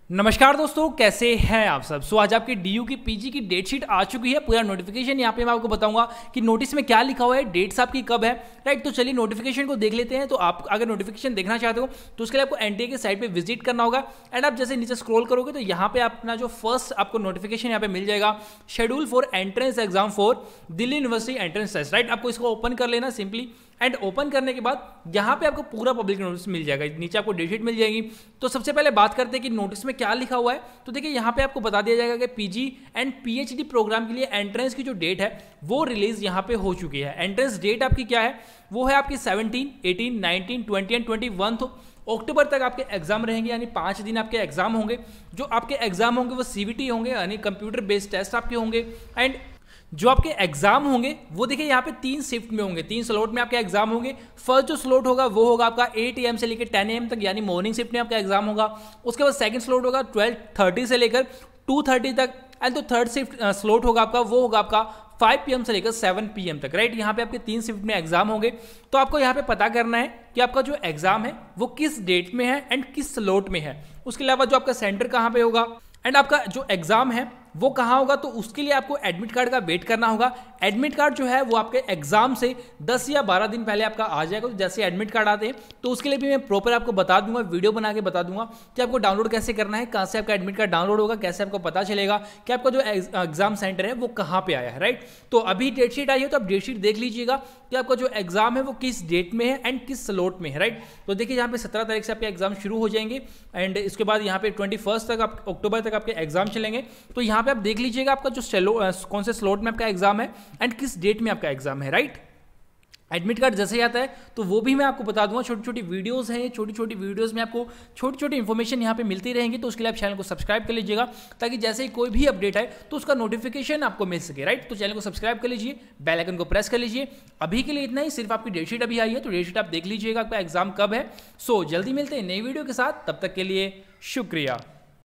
नमस्कार दोस्तों, कैसे हैं आप सब। आज आपकी डीयू की पीजी की डेट शीट आ चुकी है। पूरा नोटिफिकेशन यहाँ पे मैं आपको बताऊंगा कि नोटिस में क्या लिखा हुआ है, डेट्स आपकी कब है। राइट, तो चलिए नोटिफिकेशन को देख लेते हैं। तो आप अगर नोटिफिकेशन देखना चाहते हो तो उसके लिए आपको एनटीए के साइट पे विजिट करना होगा। एंड आप जैसे नीचे स्क्रॉल करोगे तो यहाँ पे अपना जो फर्स्ट आपको नोटिफिकेशन यहाँ पे मिल जाएगा, schedule for entrance exam for Delhi university entrance test. Right, आपको इसको ओपन कर लेना सिंपली। एंड ओपन करने के बाद यहाँ पे आपको पूरा पब्लिक नोटिस मिल जाएगा, नीचे आपको डेट शीट मिल जाएगी। तो सबसे पहले बात करते हैं कि नोटिस में क्या लिखा हुआ है। तो देखिए यहाँ पे आपको बता दिया जाएगा कि पीजी एंड पीएचडी प्रोग्राम के लिए एंट्रेंस की जो डेट है वो रिलीज यहाँ पे हो चुकी है। एंट्रेंस डेट आपकी क्या है, वो है आपकी 17, 18, 19, 20 एंड 21 अक्टूबर तक आपके एग्जाम रहेंगे। यानी 5 दिन आपके एग्जाम होंगे। जो आपके एग्जाम होंगे वो सीवीटी होंगे, यानी कंप्यूटर बेस्ड टेस्ट आपके होंगे। एंड जो आपके एग्जाम होंगे वो देखिए यहाँ पे 3 शिफ्ट में होंगे, 3 स्लॉट में आपके एग्जाम होंगे। फर्स्ट जो स्लॉट होगा वो होगा आपका 8 AM से लेकर 10 AM तक, यानी मॉर्निंग शिफ्ट में आपका एग्जाम होगा। उसके बाद सेकंड स्लॉट होगा 12:30 से लेकर 2:30 तक। एंड जो थर्ड शिफ्ट स्लॉट होगा आपका वो होगा आपका 5 PM से लेकर 7 PM तक। राइट, यहाँ पे आपके 3 शिफ्ट में एग्जाम होंगे। तो आपको यहाँ पे पता करना है कि आपका जो एग्जाम है वो किस डेट में है एंड किस स्लॉट में है। उसके अलावा जो आपका सेंटर कहाँ पे होगा एंड आपका जो एग्जाम है वो कहाँ होगा, तो उसके लिए आपको एडमिट कार्ड का वेट करना होगा। एडमिट कार्ड जो है वो आपके एग्जाम से 10 या 12 दिन पहले आपका आ जाएगा। तो जैसे एडमिट कार्ड आते हैं तो उसके लिए भी मैं प्रॉपर आपको बता दूंगा, वीडियो बना के बता दूंगा कि आपको डाउनलोड कैसे करना है, कहाँ से आपका एडमिट कार्ड डाउनलोड होगा, कैसे आपको पता चलेगा कि आपका जो एग्जाम सेंटर है वो कहाँ पे आया है। राइट, तो अभी डेट शीट आई है तो आप डेट शीट देख लीजिएगा कि आपका जो एग्जाम है वो किस डेट में है एंड किस स्लॉट में है। राइट, तो देखिए यहाँ पे 17 तारीख से आपके एग्जाम शुरू हो जाएंगे एंड इसके बाद यहाँ पे 21 तक अक्टूबर तक आपके एग्जाम चलेंगे। तो यहाँ पे आप देख लीजिएगा आपका जो कौन से स्लॉट में आपका एग्जाम है एंड किस डेट में आपका एग्जाम है। राइट, एडमिट कार्ड जैसे ही आता है तो वो भी मैं आपको बता दूंगा। छोटी छोटी वीडियोस हैं, छोटी छोटी वीडियोस में आपको छोटी छोटी इन्फॉर्मेशन यहाँ पे मिलती रहेंगी। तो उसके लिए आप चैनल को सब्सक्राइब कर लीजिएगा ताकि जैसे ही कोई भी अपडेट है तो उसका नोटिफिकेशन आपको मिल सके। राइट, तो चैनल को सब्सक्राइब कर लीजिए, बेल आइकन को प्रेस कर लीजिए। अभी के लिए इतना ही, सिर्फ आपकी डेट शीट अभी आई है तो डेट शीट आप देख लीजिएगा आपका एग्जाम कब है। जल्दी मिलते हैं नई वीडियो के साथ, तब तक के लिए शुक्रिया।